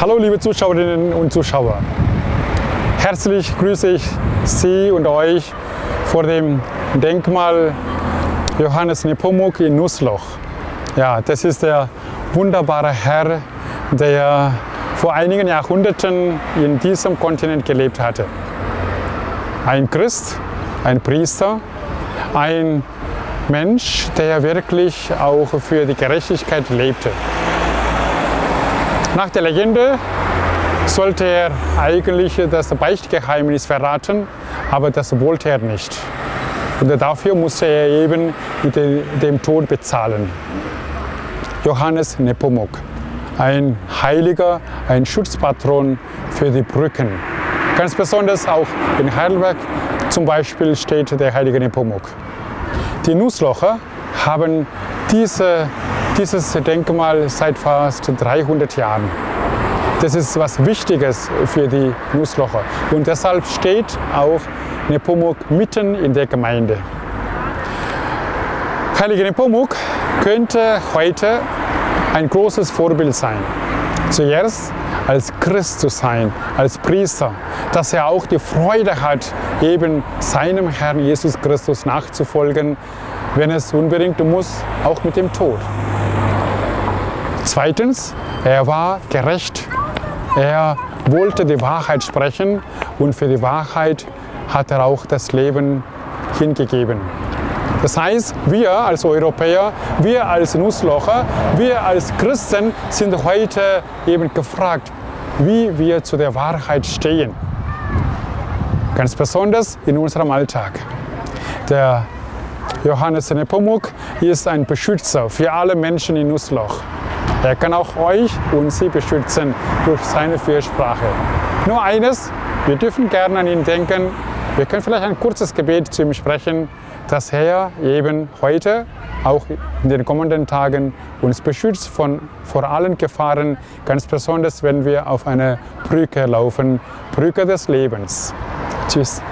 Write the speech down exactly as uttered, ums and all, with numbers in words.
Hallo liebe Zuschauerinnen und Zuschauer, herzlich grüße ich Sie und euch vor dem Denkmal Johannes Nepomuk in Nussloch. Ja, das ist der wunderbare Herr, der vor einigen Jahrhunderten in diesem Kontinent gelebt hatte. Ein Christ, ein Priester, ein Mensch, der wirklich auch für die Gerechtigkeit lebte. Nach der Legende sollte er eigentlich das Beichtgeheimnis verraten, aber das wollte er nicht. Und dafür musste er eben mit dem Tod bezahlen. Johannes Nepomuk, ein Heiliger, ein Schutzpatron für die Brücken. Ganz besonders auch in Heidelberg zum Beispiel steht der heilige Nepomuk. Die Nusslocher haben diese, dieses Denkmal seit fast dreihundert Jahren. Das ist was Wichtiges für die Nusslocher und deshalb steht auch Nepomuk mitten in der Gemeinde. Heilige Nepomuk könnte heute ein großes Vorbild sein. Zuerst als Christ zu sein, als Priester, dass er auch die Freude hat, eben seinem Herrn Jesus Christus nachzufolgen, wenn es unbedingt muss, auch mit dem Tod. Zweitens, er war gerecht. Er wollte die Wahrheit sprechen und für die Wahrheit hat er auch das Leben hingegeben. Das heißt, wir als Europäer, wir als Nusslocher, wir als Christen sind heute eben gefragt, wie wir zu der Wahrheit stehen. Ganz besonders in unserem Alltag. Der Johannes Nepomuk ist ein Beschützer für alle Menschen in Nussloch. Er kann auch euch und sie beschützen durch seine Fürsprache. Nur eines, wir dürfen gerne an ihn denken. Wir können vielleicht ein kurzes Gebet zu ihm sprechen, dass er eben heute, auch in den kommenden Tagen, uns beschützt von, vor allen Gefahren, ganz besonders, wenn wir auf eine Brücke laufen, Brücke des Lebens. Tschüss.